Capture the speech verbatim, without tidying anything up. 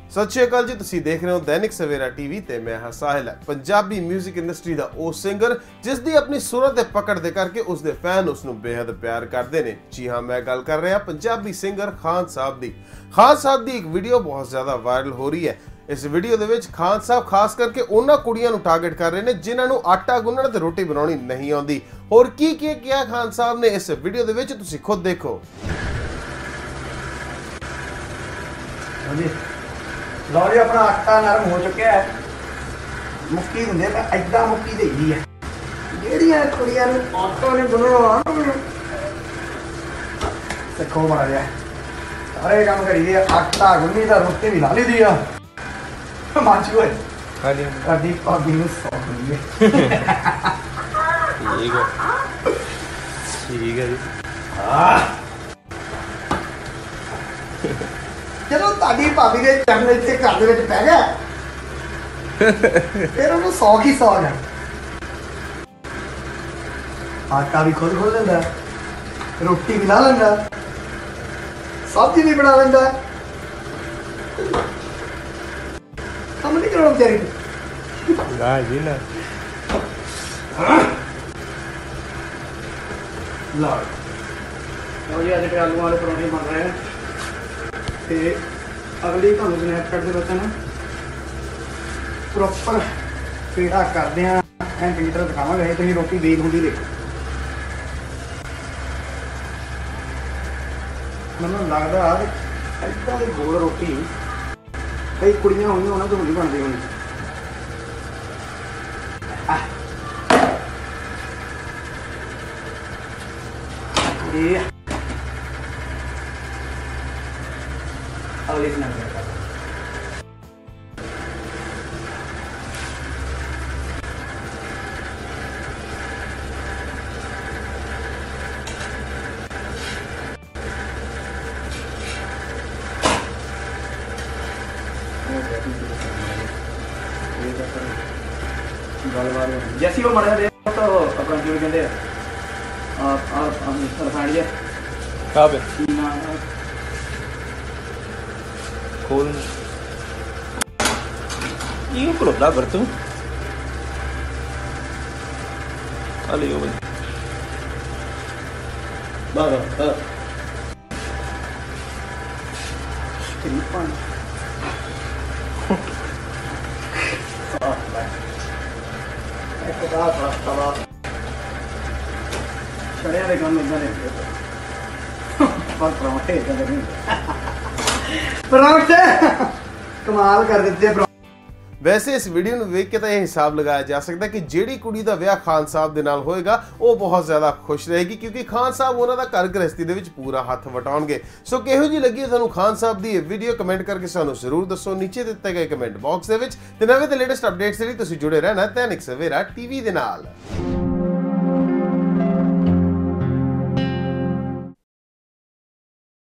सत श्री अकाल जी, तुसीं देख रहे हो दैनिक सवेरा टीवी ते मैं हां साहिल। पंजाबी म्यूजिक इंडस्ट्री दा ओ सिंगर जिस दी अपनी सुर ते पकड़ दे करके उसदे फैन उसनूं बेहद प्यार करते हैं। जी हाँ, मैं गल कर रहा पंजाबी सिंगर खान साहब दी। खान साहब दी एक वीडियो बहुत ज्यादा वायरल हो रही है। इस वीडियो दे विच खान साहब खास करके उन्हां कुड़ियां नूं टारगेट कर रहे हैं जिन्हां नूं आटा गुन्नण ते रोटी बनाउणी नहीं आउंदी। और की की किया खान साहब ने इस वीडियो दे विच तुसीं खुद देखो। लो जी, अपना आटा नरम हो चुका है। मुक्की होंगे मैं इदा मुक्की दे दी है ਜਿਹੜੀਆਂ ਕੁੜੀਆਂ ਨੂੰ ਆਟਾ नहीं गुनना सिखो माड़ा जा सारे काम करिए। आटा गुन्नी दा रोटी भी ला ली दी आ मांची होए कदी भाभी नूं सौंप लईए। ठीक है ठीक है जी। हां चलो ताड़ी भाभी के चरण इत्थे घर दे विच पै गया फिर उन्हें सौख ही सौख है। आटा भी खुद खोल लेंदा, रोटी भी ला लेंदा, सब्जी भी बना लेंदा। काम नहीं करना बेचारी ना जी ना। लो लो जी, अज आलू वाले परौंठे बन रहे हैं। ਤੇ ਅਗਲੀ ਤੁਹਾਨੂੰ ਸਨੈਪਚੈਟ ਦੇ ਵਿੱਚ ਨਾ ਪ੍ਰੋਪਰ ਪੇੜਾ ਕਰਦੇ ਆ ਐਂ ਚੰਗੀ ਤਰ੍ਹਾਂ ਦਿਖਾਵਾਂਗੇ। ਤੁਸੀਂ ਰੋਟੀ ਦੇਖ ਹੁੰਦੀ ਦੇਖੋ। ਮੈਨੂੰ ਲੱਗਦਾ ਆ ਇੱਦਾਂ ਦੀ ਗੋਲ ਰੋਟੀ ਕਈ ਕੁੜੀਆਂ ਹੋਣੀਆਂ ਉਹਨਾਂ ਤੋਂ ਨਹੀਂ ਬਣਦੀ ਹੋਣੀ। ਇਹ अगली स्नैपचैट कर जैसी वो मड़ा दे तो अपना जो कहते रिफाइंड कहाँ पे खोल ये खुलदा कर तू खाली हो भाई बाबा हां कितनी पानी एक तो बड़ा तवा छड़े रे काम इधर है पर परौंठे इधर नहीं परौंठे कमाल कर देते। वैसे इस वीडियो ਨੂੰ ਵੇਖ ਕੇ ਤਾਂ ਇਹ ਹਿਸਾਬ ਲਗਾਇਆ ਜਾ ਸਕਦਾ ਕਿ ਜਿਹੜੀ ਕੁੜੀ ਦਾ ਵਿਆਹ ਖਾਨ ਸਾਹਿਬ ਦੇ ਨਾਲ ਹੋਏਗਾ ਉਹ ਬਹੁਤ ਜ਼ਿਆਦਾ ਖੁਸ਼ ਰਹੇਗੀ ਕਿਉਂਕਿ ਖਾਨ ਸਾਹਿਬ ਉਹਨਾਂ ਦਾ ਘਰ ਗ੍ਰਸਤੀ ਦੇ ਵਿੱਚ ਪੂਰਾ ਹੱਥ ਵਟਾਉਣਗੇ। ਸੋ ਕਿਹੋ ਜੀ ਲੱਗੀ ਤੁਹਾਨੂੰ ਖਾਨ ਸਾਹਿਬ ਦੀ ਇਹ ਵੀਡੀਓ ਕਮੈਂਟ ਕਰਕੇ ਸਾਨੂੰ ਜ਼ਰੂਰ ਦੱਸੋ ਨੀਚੇ ਦਿੱਤੇ ਗਏ ਕਮੈਂਟ ਬਾਕਸ ਦੇ ਵਿੱਚ। ਤੇ ਨਵੇਂ ਤੇ ਲੇਟੈਸਟ ਅਪਡੇਟਸ ਲਈ ਤੁਸੀਂ ਜੁੜੇ ਰਹਿਣਾ ਦੈਨਿਕ ਸਵੇਰਾ ਟੀਵੀ ਦੇ ਨਾਲ।